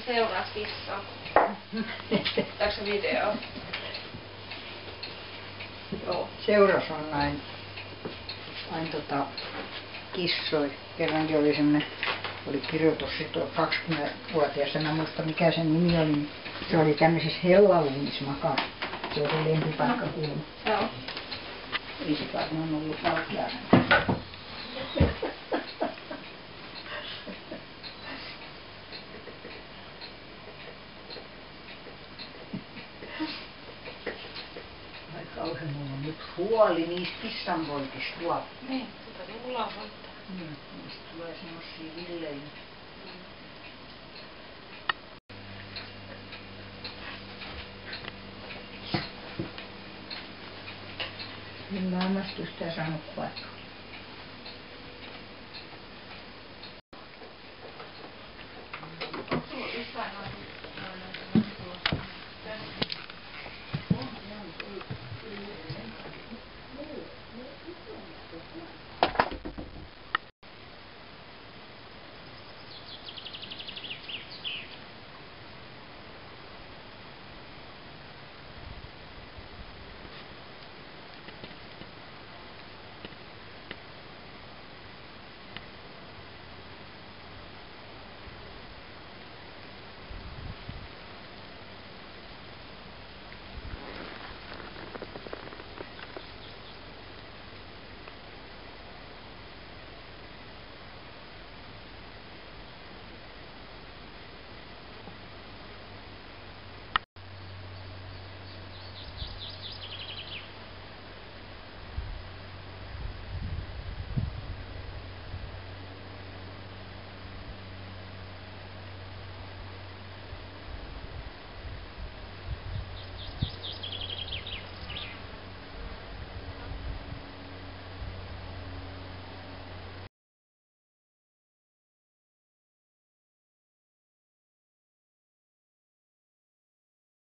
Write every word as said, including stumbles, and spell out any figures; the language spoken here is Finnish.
seuraat kissaa? Otetaanko video? Joo. Seuras on näin, aina tota, kissoi. Kerrankin oli semmoinen, oli kirjoitus sitten kaksikymmenvuotias, en mä muista mikä sen nimi oli, niin se oli tämmöisessä hellaluunissa makaa. Se oli lempipaikka kuulemma. Joo. Ei se varmaan ollut valkeaa. Ai kauhean, mulla on nyt huoli niistä kissanvoitista tuolla. Niin, tota ne ulos voittaa. Mm, niistä tulee semmosia villejä. Kyllä hämmästystä ja saanut kuvattua.